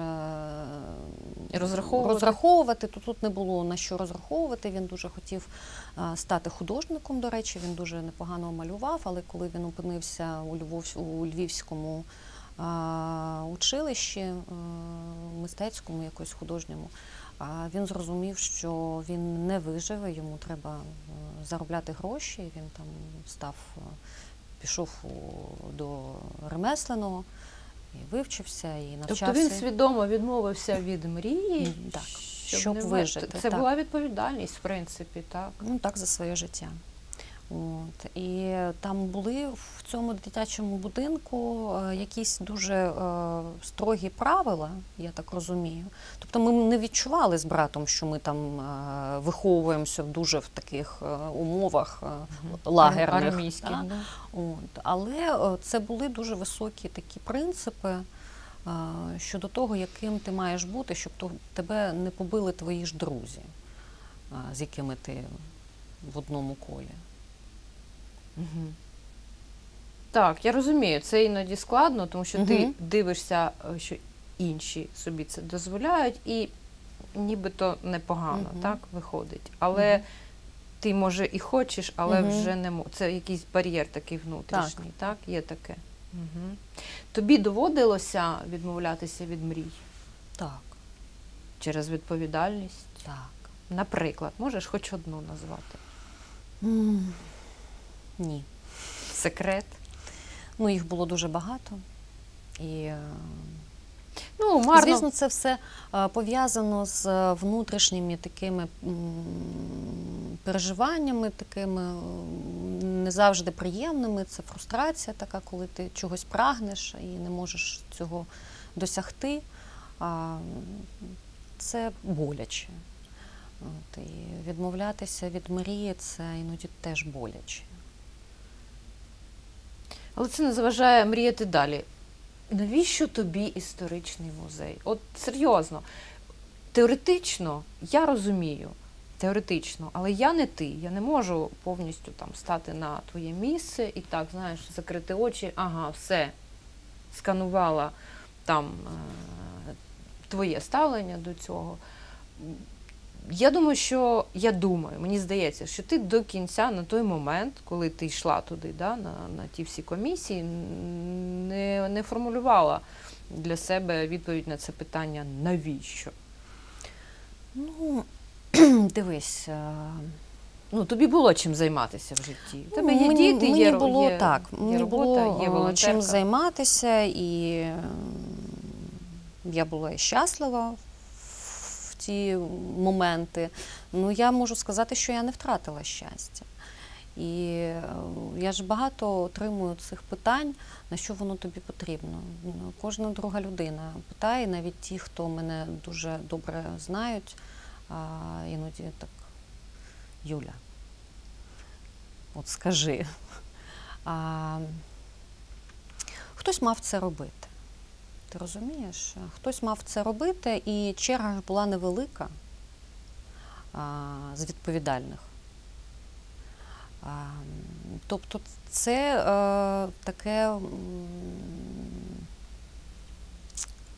Розраховувати. розраховувати, то тут не було на що розраховувати. Він дуже хотів е, стати художником, до речі, він дуже непогано малював, але коли він опинився у, Львов, у Львівському е, училищі, е, мистецькому, якось художньому, а він зрозумів, що він не виживе, йому треба е, заробляти гроші. Він там став, е, пішов у- до ремесленого, і вивчився, і навчався. Тобто він свідомо відмовився від мрії, М, так, щоб, щоб не ви- вижити, Це так. була відповідальність, в принципі, так. Ну, так, за своє життя. От. І там були в цьому дитячому будинку е, якісь дуже е, строгі правила, я так розумію. Тобто ми не відчували з братом, що ми там е, виховуємося в дуже в таких е, умовах е, лагерних. Армійських, да. да. От. Але е, це були дуже високі такі принципи е, щодо того, яким ти маєш бути, щоб то- тебе не побили твої ж друзі, е, з якими ти в одному колі. Угу. Так, я розумію, це іноді складно, тому що ти Мгм. дивишся, е, що інші собі це дозволяють, і нібито непогано, Мгм. так, виходить. Але Мгм. ти, може, і хочеш, але Мгм. вже не можеш. Це якийсь бар'єр такий внутрішній, так? Є таке. Угу. Тобі доводилося відмовлятися від мрій Так, через відповідальність? так. Наприклад, можеш хоч одну назвати? М, Ні. Секрет? Ну, їх було дуже багато. І, е, Ну, марно. звісно, це все е, пов'язано з е, внутрішніми такими м, переживаннями, такими м, не завжди приємними. Це фрустрація така, коли ти чогось прагнеш і не можеш цього досягти. А, це боляче. От, і відмовлятися від мрії – це іноді теж боляче. Але це не заважає мріяти далі. Навіщо тобі історичний музей? От серйозно, теоретично я розумію, теоретично, але я не ти. Я не можу повністю там стати на твоє місце і так, знаєш, закрити очі, ага, все, сканувала там е, твоє ставлення до цього. Я думаю, що я думаю, мені здається, що ти до кінця на той момент, коли ти йшла туди, да, на, на ті всі комісії, не, не формулювала для себе відповідь на це питання «навіщо?». Ну, дивись. е, Ну, тобі було чим займатися в житті. У тебе є мені, діти, мені є, було є, так, є мені робота, було є е, волонтерка. чим займатися, і е, я була і щаслива в ті моменти. Ну, я можу сказати, що я не втратила щастя. І е, я ж багато отримую цих питань, на що воно тобі потрібно. Ну, кожна друга людина питає, навіть ті, хто мене дуже добре знають, а іноді так: Юля, от скажи, а, хтось мав це робити. Ти розумієш? Хтось мав це робити, і черга ж була невелика а, з відповідальних. А, тобто це е, таке м,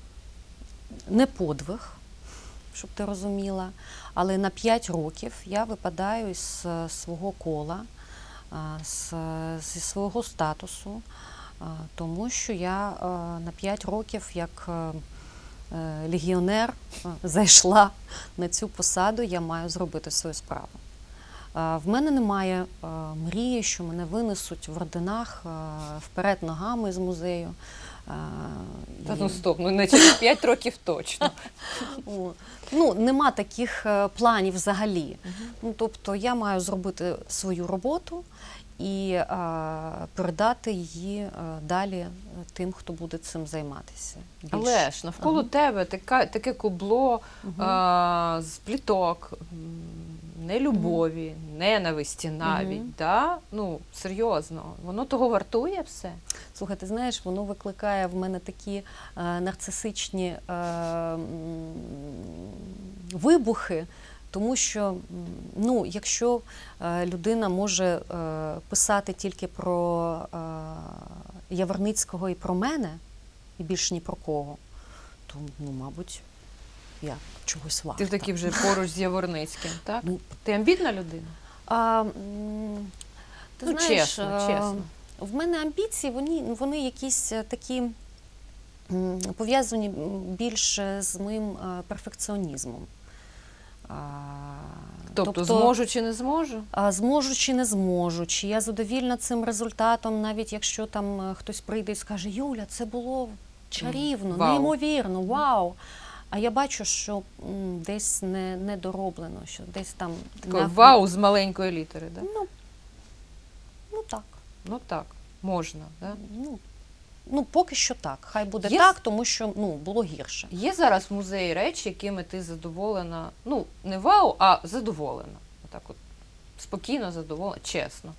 не подвиг, щоб ти розуміла, але на п'ять років я випадаю з свого кола, з, зі свого статусу, тому що я на п'ять років як легіонер зайшла на цю посаду, я маю зробити свою справу. В мене немає мрії, що мене винесуть в орденах вперед ногами з музею. Та ну стоп, ну не через п'ять років точно. Ну, нема таких планів взагалі. Ну, тобто я маю зробити свою роботу і а, передати її а, далі тим, хто буде цим займатися. Більше. Але ж навколо ага. тебе таке, таке кубло ага. а, з пліток, нелюбові, ага. ненависті навіть. Ага. Да? Ну, серйозно, воно того вартує все? Слухай, ти знаєш, воно викликає в мене такі а, нарцисичні а, вибухи, тому що, ну, якщо е, людина може е, писати тільки про е, Яворницького і про мене, і більш ні про кого, то, ну, мабуть, я чогось варта. Ти таки вже поруч з Яворницьким, так? Ну, ти амбітна людина? А, ти ну, знаєш, чесно, чесно. В мене амбіції, вони, вони якісь такі пов'язані більше з моїм перфекціонізмом. Тобто, тобто зможу чи не зможу? Зможу чи не зможу, чи я задовільна цим результатом, навіть якщо там хтось прийде і скаже: Юля, це було чарівно, вау. неймовірно, вау. А я бачу, що м, десь не, не дороблено, що десь там... Такое на... вау з маленької літери, так? Да? Ну, ну так. Ну так, можна, так? Да? Ну, Ну, поки що так. Хай буде є... так, тому що, ну, було гірше. Є зараз в музеї речі, якими ти задоволена, ну, не вау, а задоволена. Отак от, спокійно задоволена, чесно.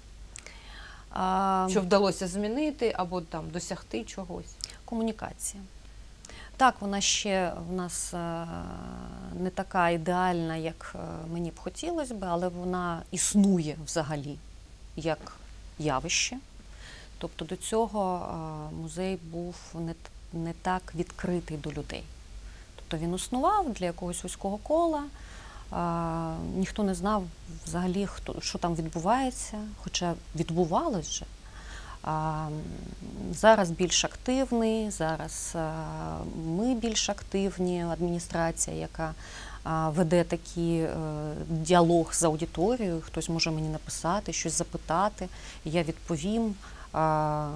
А... Що вдалося змінити або там досягти чогось? Комунікація. Так, вона ще в нас е, не така ідеальна, як мені б хотілося б, але вона існує взагалі як явище. Тобто до цього музей був не, не так відкритий до людей. Тобто він існував для якогось вузького кола, а, ніхто не знав взагалі, хто, що там відбувається, хоча відбувалось вже. А, зараз більш активний, зараз а, ми більш активні, адміністрація, яка а, веде такий а, діалог з аудиторією, хтось може мені написати, щось запитати, і я відповім. А,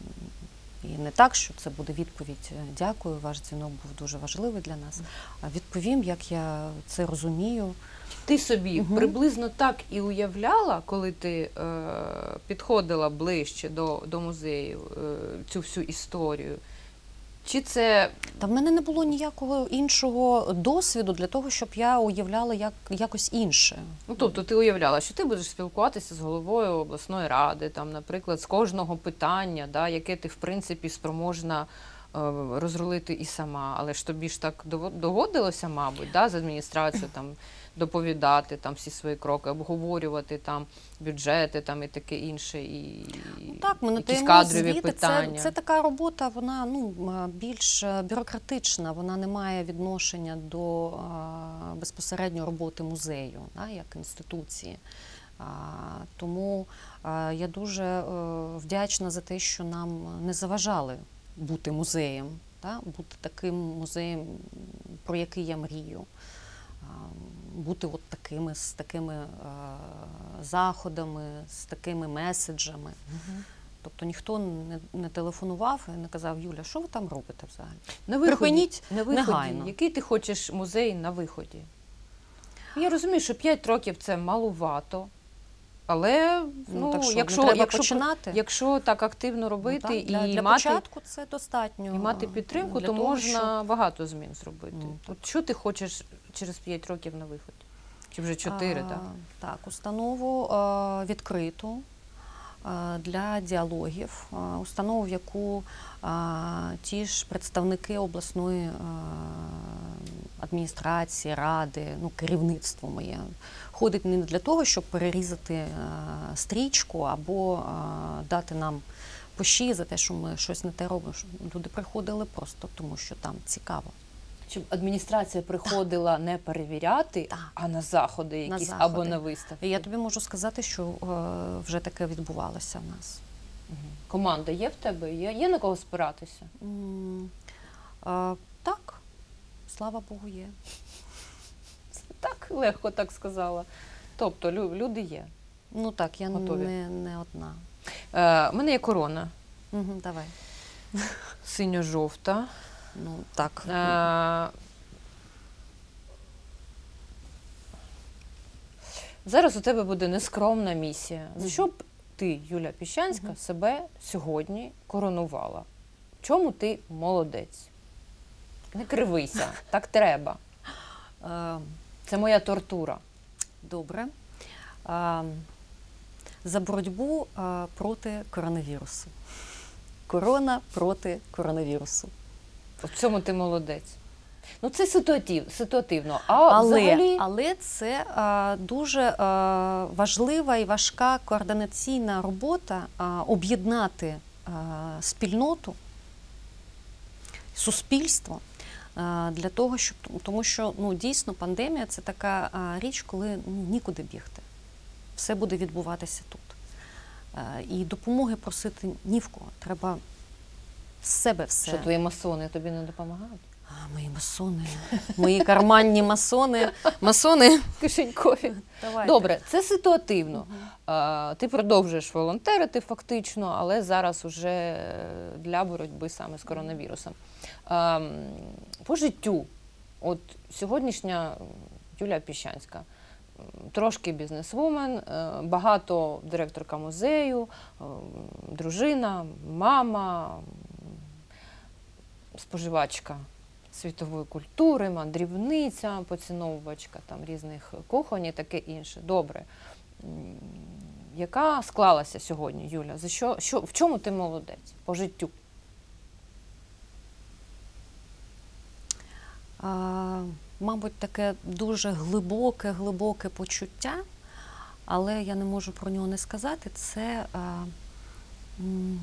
і не так, що це буде відповідь «Дякую, ваш дзвінок був дуже важливий для нас», а відповім, як я це розумію. Ти собі угу. приблизно так і уявляла, коли ти е, підходила ближче до, до музею, е, цю всю історію? Чи це... Та в мене не було ніякого іншого досвіду для того, щоб я уявляла як, якось інше. Ну, тобто ти уявляла, що ти будеш спілкуватися з головою обласної ради, там, наприклад, з кожного питання, да, яке ти, в принципі, спроможна е, розрулити і сама. Але ж тобі ж так доводилося, мабуть, да, з адміністрацією там, доповідати там, всі свої кроки, обговорювати там, бюджети там, і таке інше, і ну, так, ми якісь кадрові звіти. питання. Це, це така робота, вона ну, більш бюрократична, вона не має відношення до а, безпосередньо роботи музею, да, як інституції. А, тому а, я дуже а, вдячна за те, що нам не заважали бути музеєм, да, бути таким музеєм, про який я мрію. Бути от такими, з такими е, заходами, з такими меседжами. Угу. Тобто ніхто не, не телефонував і не казав: Юля, що ви там робите взагалі? На виході, Припиніть на виході. негайно. Який ти хочеш музей на виході? Я розумію, що п'ять років це малувато, але ну, ну, так що, якщо, не треба якщо, починати? якщо так активно робити ну, так, для, і, для мати, початку це достатньо. і мати підтримку, то того, можна щоб... багато змін зробити. Ну, от що ти хочеш через п'ять років на виході? Чи вже чотири, так? Так, установу а, відкриту а, для діалогів, а, установу, в яку а, ті ж представники обласної а, адміністрації, ради, ну, керівництво моє, ходить не для того, щоб перерізати а, стрічку або а, дати нам по шиї за те, що ми щось не те робимо. Люди приходили просто тому, що там цікаво. Щоб адміністрація приходила не перевіряти, Так. а на заходи На якісь заходи. або на виставки. І я тобі можу сказати, що е, вже таке відбувалося в нас. Мгм. Команда є в тебе? Є, є на кого спиратися? М, е, так, слава Богу, є. Так, легко так сказала. Тобто лю- люди є. Ну так, я Готові. не, не одна. Е, У мене є корона Угу, давай. синьо-жовта. Ну так. Е, Зараз у тебе буде нескромна місія. За Мгм. що б ти, Юля Піщанська, Мгм. себе сьогодні коронувала? В чому ти молодець? Не кривися, так треба. Е, Це моя тортура. добре. Е, за боротьбу е, проти коронавірусу. Корона проти коронавірусу. В цьому ти молодець. Ну, це ситуатив, ситуативно. А Але, взагалі... але це е, дуже е, важлива і важка координаційна робота е, об'єднати е, спільноту, суспільство е, для того, щоб тому, що ну дійсно пандемія це така е, річ, коли ну, нікуди бігти. Все буде відбуватися тут. Е, і допомоги просити ні в кого. Треба з себе все. Що твої масони тобі не допомагають? А, мої масони, мої карманні масони. Масони. Кишенькові. Давайте. Добре, це ситуативно. Мгм. А, ти продовжуєш волонтерити фактично, але зараз уже для боротьби саме з коронавірусом. А, м, по життю, от сьогоднішня Юлія Піщанська, м, трошки бізнесвумен, е, багато директорка музею, е, дружина, мама, м, споживачка світової культури, мандрівниця, поціновувачка там різних кухонь і таке інше. Добре. М, Яка склалася сьогодні, Юля? За що, що, в чому ти молодець по життю? А, мабуть, таке дуже глибоке, глибоке почуття, але я не можу про нього не сказати. Це а, м,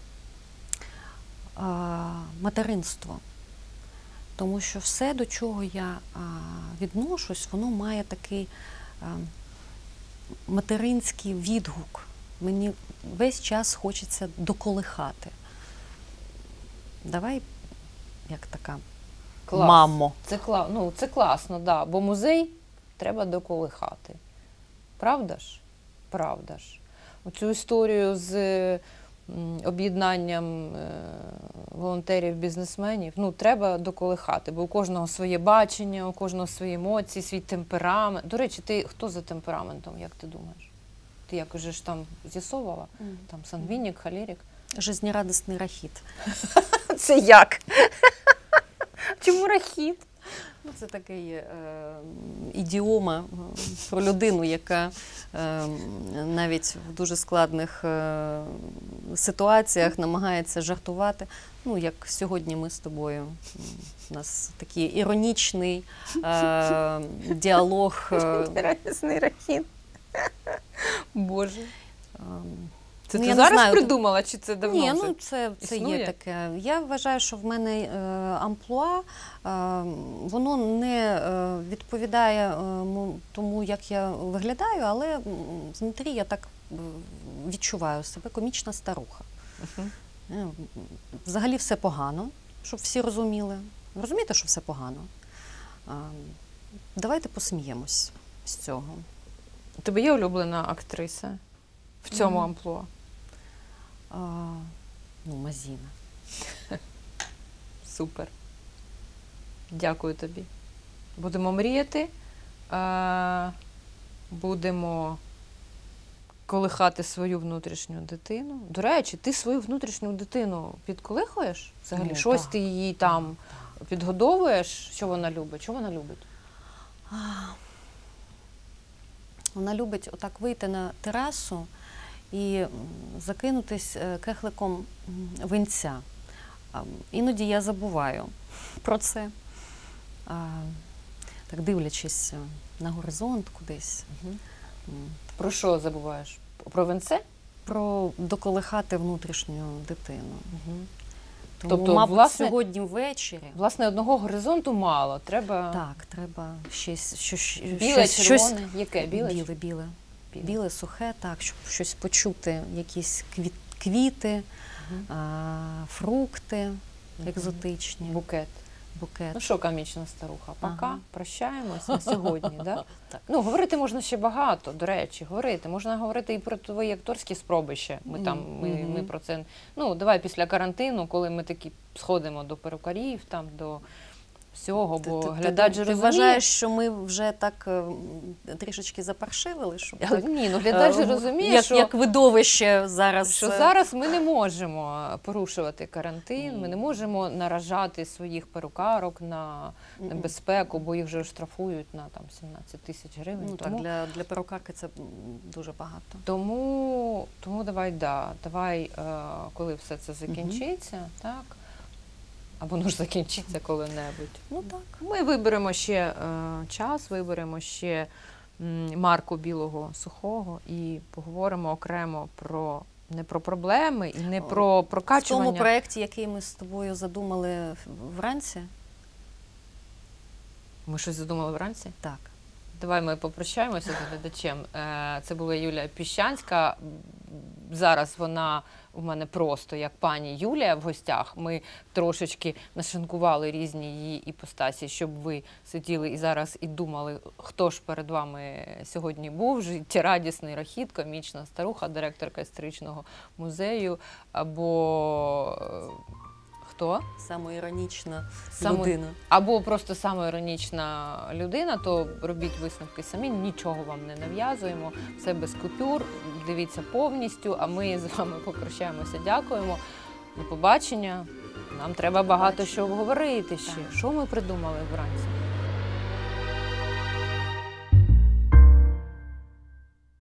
а, материнство. Тому що все, до чого я а, відношусь, воно має такий а, материнський відгук. Мені весь час хочеться доколихати. Давай, як така Клас. мамо. Це, кла... ну, це класно, да. Бо музей треба доколихати. Правда ж? Правда ж. Оцю історію з м, об'єднанням е, волонтерів-бізнесменів, ну, треба доколихати, бо у кожного своє бачення, у кожного свої емоції, свій темперамент. До речі, ти хто за темпераментом, як ти думаєш? Ти як уже ж там з'ясовувала? Там сангвінік, холерик? Жизнерадісний рахіт. Це як? Чому рахіт? Ну, це така є е, ідіома е, про людину, яка е, навіть в дуже складних е, ситуаціях намагається жартувати. Ну, як сьогодні ми з тобою. У нас такий іронічний е, діалог. Е, Радісний рахіт. Боже. е, Це Ну, ти я не зараз знаю, придумала, чи це давно Ні, вже? ну це, це існує? є таке. Я вважаю, що в мене е, амплуа, е, воно не е, відповідає е, мо- тому, як я виглядаю, але м, знутрі я так е, відчуваю себе комічна старуха. Мгм. Е, Взагалі все погано, щоб всі розуміли. Ви розумієте, що все погано? Е, Давайте посміємось з цього. У тебе є улюблена актриса в цьому Мгм. амплуа? А, ну, Мазіна. Супер. Дякую тобі. Будемо мріяти, е, будемо колихати свою внутрішню дитину. До речі, ти свою внутрішню дитину підколихуєш? Взагалі, Ну, щось так. ти її там підгодовуєш? Що вона любить? Що вона любить? Вона любить отак вийти на терасу і м, закинутись е, кехликом м, винця. А, м, Іноді я забуваю про це, а, так дивлячись е, на горизонт кудись. Угу. М, Про що забуваєш? Про венце? Про доколихати внутрішню дитину. Угу. Тому, Тобто, мабуть, власне- сьогодні ввечері. Власне, одного горизонту мало. Треба Так, треба щось, що, що, біле, щось, червоне. щось Яке? Біле? чи- біле, біле, Біле. біле, сухе, так, щоб щось почути, якісь квіт, квіти, Мгм. а, фрукти Мгм. екзотичні, Букет. букет. Ну що, комічна старуха, пока, Ага. прощаємось на сьогодні, да? Так. Ну, говорити можна ще багато, до речі, говорити. Можна говорити і про твої акторські спроби ще. Ми там, ми, Мгм. ми про це, ну, давай після карантину, коли ми такі сходимо до перукарів, там, до всього, бо Ти- ти- глядач ти, же ти розуміє. вважаєш, що ми вже так е, трішечки запаршивили, щоб Але так, ні, ну глядач же е, розуміє, як, що, як видовище зараз. що е, зараз ми не можемо порушувати карантин, ми не можемо наражати своїх перукарок на м, м. небезпеку, бо їх вже штрафують на там сімнадцять тисяч гривень. Ну, тому, так, для, для перукарки це м, дуже багато. тому, тому давай, да, давай, е, коли все це закінчиться, так, або ну ж закінчиться коли-небудь. Ну так. Ми виберемо ще е, час, виберемо ще м, марку білого сухого і поговоримо окремо про не про проблеми і не О, про В прокачування. тому проєкті, який ми з тобою задумали вранці, Ми щось задумали вранці? так. Давай ми попрощаємося з глядачем. Е, Це була Юлія Піщанська. Зараз вона у мене просто як пані Юлія в гостях. Ми трошечки нашинкували різні її іпостасі, щоб ви сиділи і зараз і думали, хто ж перед вами сьогодні був. Життєрадісний Рахіт, комічна старуха, директорка історичного музею, або е, хто? Самоіронічна Само- людина. Або просто самоіронічна людина, то робіть висновки самі, нічого вам не нав'язуємо, все без купюр, дивіться повністю, а ми з вами попрощаємося, дякуємо. До побачення. Нам треба багато що обговорити ще. Так. Що ми придумали вранці?